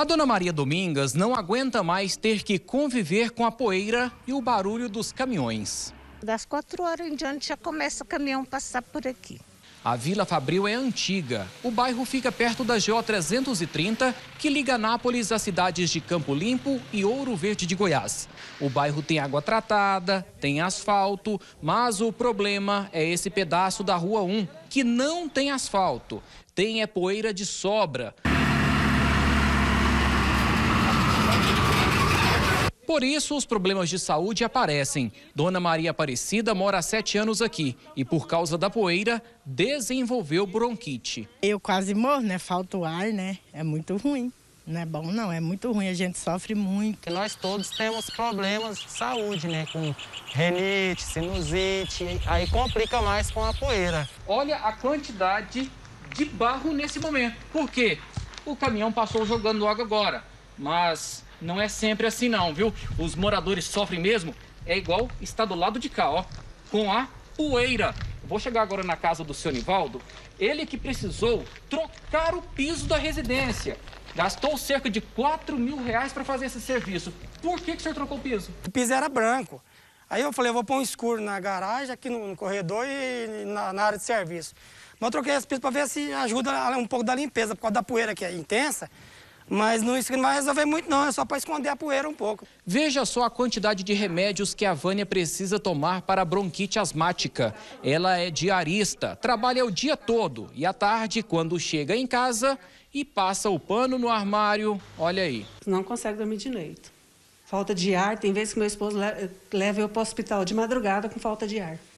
A dona Maria Domingas não aguenta mais ter que conviver com a poeira e o barulho dos caminhões. Das 4 horas em diante já começa o caminhão passar por aqui. A Vila Fabril é antiga. O bairro fica perto da GO 330, que liga Anápolis às cidades de Campo Limpo e Ouro Verde de Goiás. O bairro tem água tratada, tem asfalto, mas o problema é esse pedaço da Rua 1, que não tem asfalto. Tem poeira de sobra. Por isso, os problemas de saúde aparecem. Dona Maria Aparecida mora há 7 anos aqui e, por causa da poeira, desenvolveu bronquite. Eu quase morro, né? Falta o ar, né? É muito ruim. Não é bom, não. É muito ruim. A gente sofre muito. Nós todos temos problemas de saúde, né? Com rinite, sinusite. Aí complica mais com a poeira. Olha a quantidade de barro nesse momento. Por quê? O caminhão passou jogando água agora, mas não é sempre assim não, viu? Os moradores sofrem mesmo, é igual está do lado de cá, ó, com a poeira. Vou chegar agora na casa do seu Nivaldo, ele que precisou trocar o piso da residência. Gastou cerca de R$4.000 para fazer esse serviço. Por que o senhor trocou o piso? O piso era branco. Aí eu falei, eu vou pôr um escuro na garagem, aqui no corredor e na área de serviço. Mas eu troquei esse piso para ver se ajuda um pouco da limpeza, por causa da poeira que é intensa. Mas isso não vai resolver muito não, é só para esconder a poeira um pouco. Veja só a quantidade de remédios que a Vânia precisa tomar para a bronquite asmática. Ela é diarista, trabalha o dia todo e à tarde, quando chega em casa e passa o pano no armário, olha aí. Não consegue dormir direito. Falta de ar, tem vezes que meu esposo leva eu para o hospital de madrugada com falta de ar.